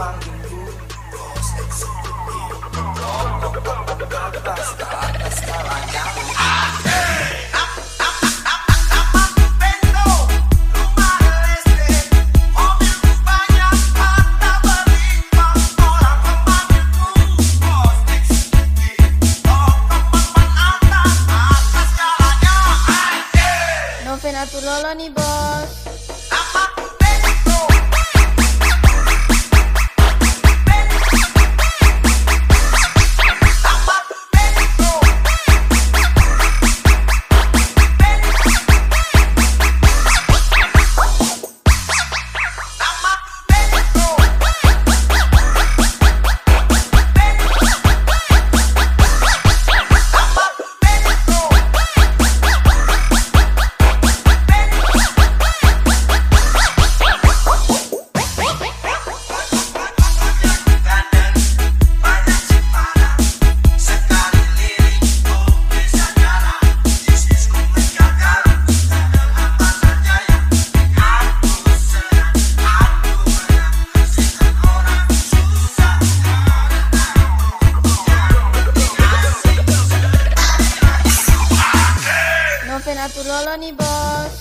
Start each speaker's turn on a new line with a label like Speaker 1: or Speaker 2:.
Speaker 1: memanggilku bos eksekutif. Rokok bebas ke atas skalanya. Namaku Bento, rumah listrik, mobilku banyak, harta berlimpah. Orang memanggilku bos eksekutif. Rokok papan atas skalanya.
Speaker 2: Novena tuh lolo nih bos.
Speaker 1: Namaku Bento.
Speaker 2: Novena tuh lolo nih bos.